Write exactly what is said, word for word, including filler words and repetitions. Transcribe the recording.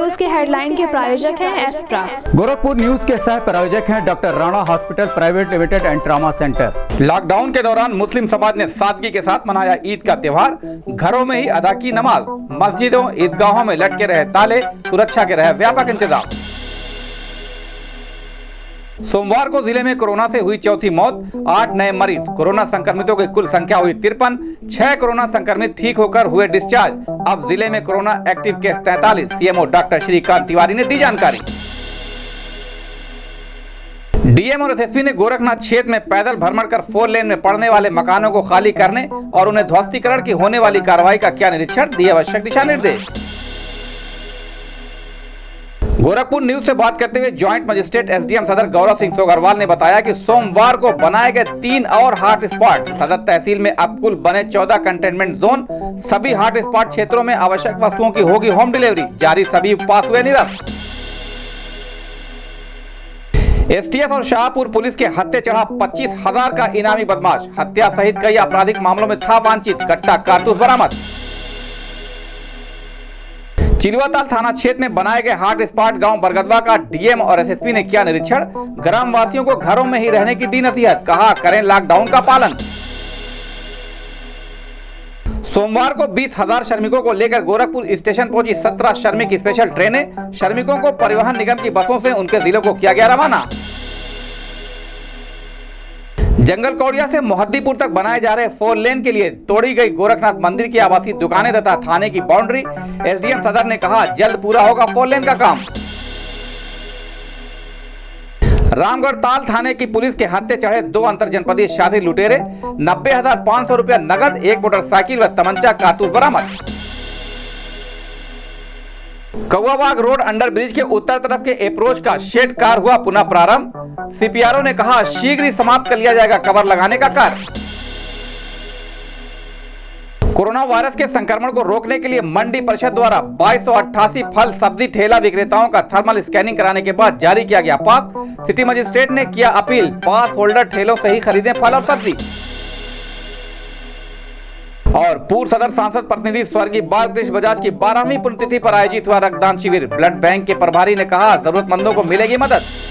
News के headline के प्रायोजक हैं एस्प्रा। गोरखपुर न्यूज के सह प्रायोजक हैं doctor Rana hospital private limited and trauma centre. Lockdown के दौरान मुस्लिम समाज ने सादगी के साथ मनाया ईद का त्योहार। घरों में ही अदा की नमाज, मस्जिदों ईदगाहों में लटके रहे ताले, सुरक्षा के रहे व्यापक इंतजाम। सोमवार को जिले में कोरोना से हुई चौथी मौत, आठ नए मरीज। कोरोना संक्रमितों की कुल संख्या हुई तिरपन। छह कोरोना संक्रमित ठीक होकर हुए डिस्चार्ज। अब जिले में कोरोना एक्टिव केस तैंतालीस। सीएमओ डॉक्टर श्रीकांत तिवारी ने दी जानकारी। डीएम और एसएसपी ने गोरखनाथ क्षेत्र में पैदल भ्रमण कर फोर लेन में पड़ने वाले मकानों को खाली करने और उन्हें ध्वस्तीकरण की होने वाली कार्रवाई का किया निरीक्षण, दिए आवश्यक दिशा निर्देश। गोरखपुर न्यूज से बात करते हुए ज्वाइंट मजिस्ट्रेट एसडीएम सदर गौरव सिंह सोगरवाल ने बताया कि सोमवार को बनाए गए तीन और हॉट स्पॉट सदर तहसील में अब कुल बने चौदह कंटेनमेंट जोन। सभी हॉट स्पॉट क्षेत्रों में आवश्यक वस्तुओं की होगी होम डिलीवरी। जारी सभी पास हुए निरस्त। एसटीएफ और शाहपुर पुलिस के हत्या चढ़ा पच्चीस हजार का इनामी बदमाश। हत्या सहित कई आपराधिक मामलों में था वांछित। कट्टा कारतूस बरामद। चिलवाताल थाना क्षेत्र में बनाए गए हॉट स्पॉट गांव बरगदवा का डीएम और एसएसपी ने किया निरीक्षण। ग्राम वासियों को घरों में ही रहने की दी नसीहत, कहा करें लॉकडाउन का पालन। सोमवार को बीस हजार श्रमिकों को लेकर गोरखपुर स्टेशन पहुंची सत्रह श्रमिक स्पेशल ट्रेनें। श्रमिकों को परिवहन निगम की बसों से उनके जिलों को किया गया रवाना। जंगल कौड़िया से मोहद्दीपुर तक बनाए जा रहे फोर लेन के लिए तोड़ी गई गोरखनाथ मंदिर की आवासीय दुकानें तथा थाने की बाउंड्री। एसडीएम सदर ने कहा जल्द पूरा होगा फोर लेन का काम। रामगढ़ ताल थाने की पुलिस के हत्थे चढ़े दो अंतर जनपदीय शादी लुटेरे। नब्बे हजार पाँच सौ रुपया नगद, एक मोटरसाइकिल व तमंचा कारतूस बरामद। कौवाबाग रोड अंडर ब्रिज के उत्तर तरफ के अप्रोच का शेड कार हुआ पुनः प्रारंभ। सीपीआरओ ने कहा शीघ्र ही समाप्त कर लिया जाएगा कवर लगाने का कार्य। कोरोना वायरस के संक्रमण को रोकने के लिए मंडी परिषद द्वारा बाईस सौ अट्ठासी फल सब्जी ठेला विक्रेताओं का थर्मल स्कैनिंग कराने के बाद जारी किया गया पास। सिटी मजिस्ट्रेट ने किया अपील, पास होल्डर ठेलों से ही खरीदें फल और सब्जी। और पूर्व सदर सांसद प्रतिनिधि स्वर्गीय बालकृष्ण बजाज की बारहवीं पुण्यतिथि पर आयोजित हुआ रक्तदान शिविर। ब्लड बैंक के प्रभारी ने कहा जरूरतमंदों को मिलेगी मदद।